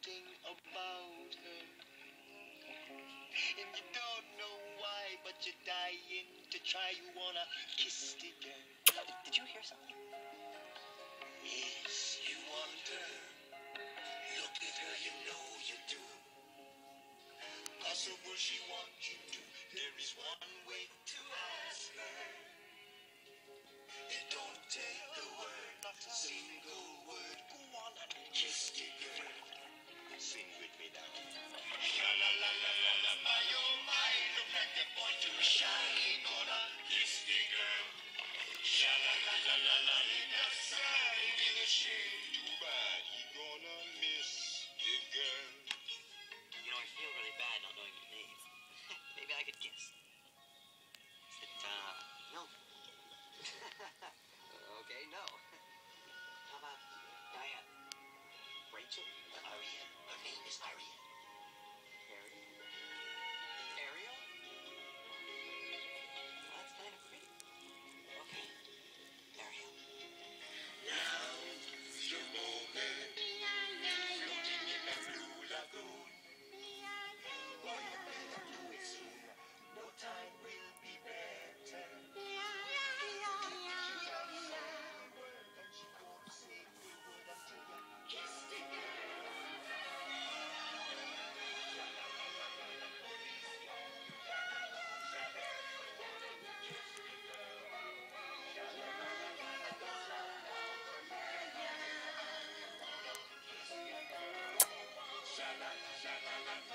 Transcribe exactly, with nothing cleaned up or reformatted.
something about her. And you don't know why, but you're dying to try. You wanna kiss the girl. Did you hear something? Yes, you want her. Look at her, you know you do. Possible she wants you to. There is one way to ask her. It don't take a word, not a single word. Go on and kiss the girl. Sing with me now. Sha la la la la la, my oh my, look at the boy too shy. Gonna kiss the girl. Sha la la la la la, in the sun, in the shade. Too bad he gonna miss the girl. You know, I feel really bad not knowing your name. Maybe I could guess. Is it, uh, Milton? Okay, no. How about Diane? Rachel? Ariel. Her name is Ariel. Ariel? Ariel? Well, that's kind of pretty. Okay. Ariel. Now's your moment. Floating in a blue lagoon. Boy, you better do it soon. No time will be better. Sha la la la la.